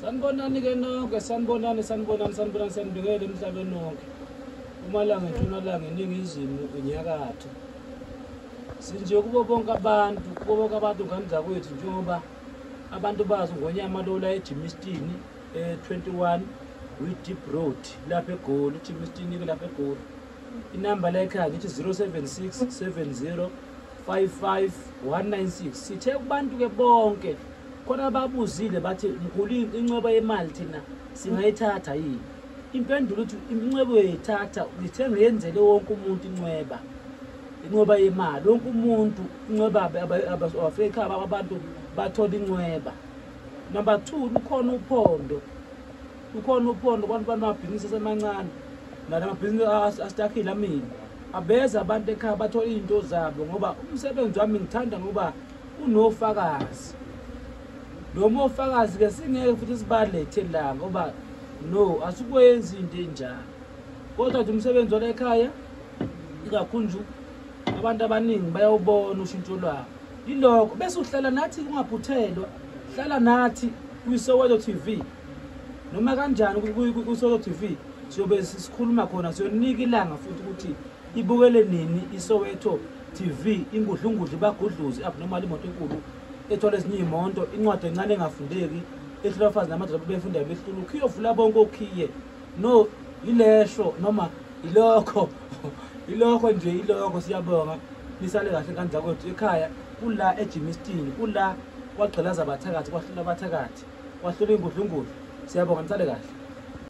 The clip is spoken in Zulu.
Sanibonani ke nonke, sanibonani sanibingelele emhlabeni nonke. Umalanga entshonalanga eningizimu enyakatho. Sinje kubo bonke abantu ngani zakwethu njengoba abantu bazi Ngonyama lo la eJimistini 21 with deep road lapha eGoli, eJimistini ke lapha eGoli. Inamba la ekhaya ngithi 076 70 55196. Sithe kubantu ke bonke khona babuzile bathi mkhulu incweba yemali thina singayithatha yini. Impendulo uthi incweba yethatha lithe ngiyenzele wonke umuntu incweba yemali, wonke umuntu incweba abafeka abantu bathola incweba. Number 2 ukhona uphondo abantu bamabhizinisi asemancane nalamabhizinisi asitakhile amini abeza abantu ekhaya bathola izinto zabo ngoba umsebenzi wami ngithanda ngoba unofakazi. Noma ofakazi ke singeke futhi sibalethe la ngoba no asikwenzi into enjalo. Kodwa umsebenzi wala ekhaya ikakhulu abantu abaningi bayawubona ushintsho lwabo. Yilokho bese uhlala nathi ungaphuthelwa, hlala nathi kwiSoweto TV. Noma kanjani kwiSoweto TV siyobe sisikhuluma khona, siyonika ilanga futhi ukuthi ibukele nini iSoweto TV, ingudlungudlu bagudluzi abnormal imoto enkulu ethola ezinye imonto, incwadi encane engafundeki ehlulafazi namadoda befunda behlulu ukuyovula bonke okhiye. No ilesho noma ilokho nje ilokho. Siyabonga nisale kahle kanza kwethu ekhaya kula eJimistini, kula kwagqilaza abathakathi, kwahlula abathakathi, kwahlula ingudlungudlu. Siyabonga nisale kahle.